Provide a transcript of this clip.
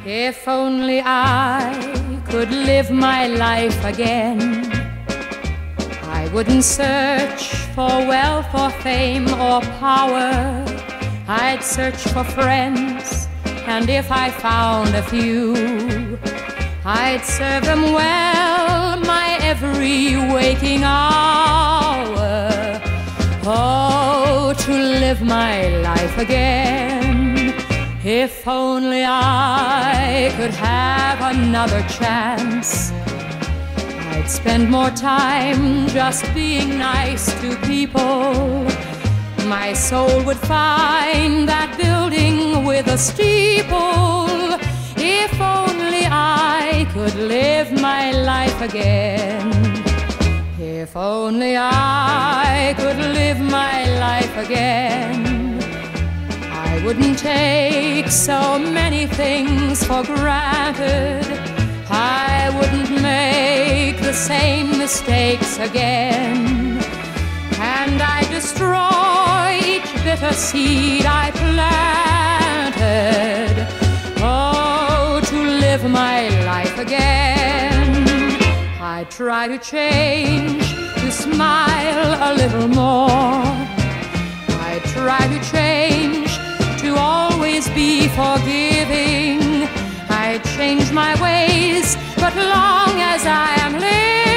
If only I could live my life again, I wouldn't search for wealth or fame or power. I'd search for friends, and if I found a few, I'd serve them well my every waking hour. Oh, to live my life again. If only I could have another chance, I'd spend more time just being nice to people. My soul would find that building with a steeple. If only I could live my life again. If only I could live my life again. I wouldn't take so many things for granted. I wouldn't make the same mistakes again. And I'd destroy each bitter seed I planted. Oh, to live my life again. I'd try to change, to smile a little more. I'd try to change, to always be forgiving. I change my ways, but long as I am living,